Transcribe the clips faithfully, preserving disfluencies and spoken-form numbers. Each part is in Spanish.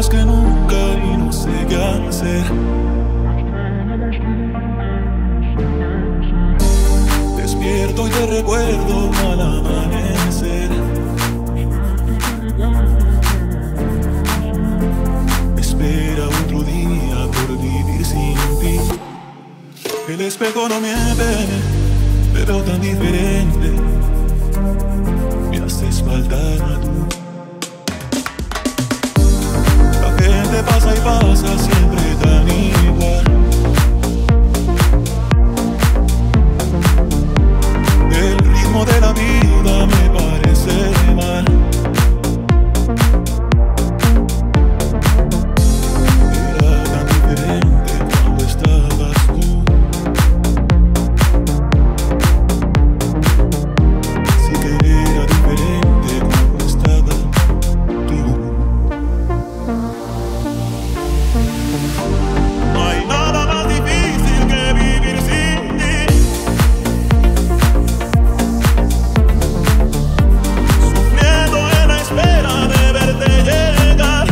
más que nunca y no sé qué hacer. Despierto y te recuerdo al amanecer. Espera otro día por vivir sin ti. El espejo no miente, te veo tan diferente. Me haces faltar tú. La gente pasa y pasa siempre tan igual. El ritmo de la vida me parece mal. Era tan diferente cuando estabas tú. Sí que era diferente cuando estabas tú. No hay nada más difícil que vivir sin ti. Sufriendo en la espera de verte llegar.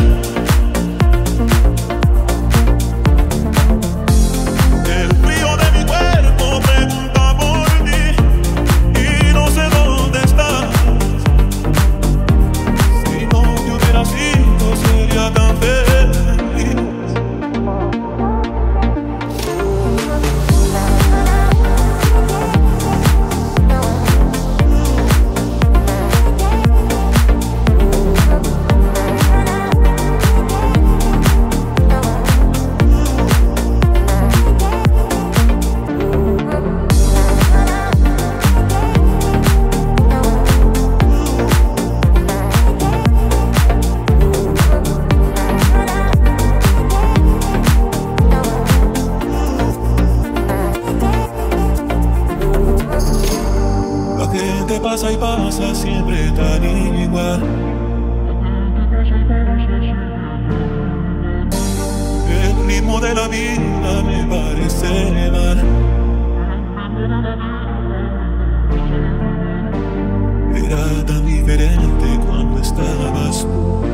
El frío de mi cuerpo pregunta por ti y no sé dónde estás. Si no te hubiera sido sería tan feliz. La gente pasa y pasa siempre tan igual. El ritmo de la vida me parece mal. Era tan diferente cuando estabas tú.